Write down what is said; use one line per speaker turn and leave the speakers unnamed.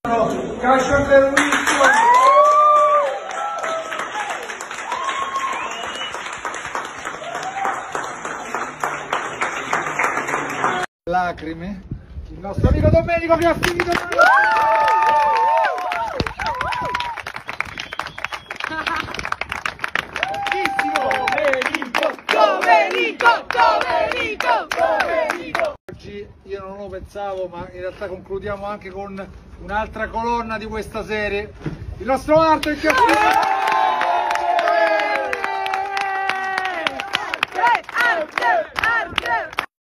Calcio per Luizio! Lacrime, il nostro amico Domenico che ha finito. Oggi io non lo pensavo, ma in realtà concludiamo anche con un'altra colonna di questa serie, il nostro Marto in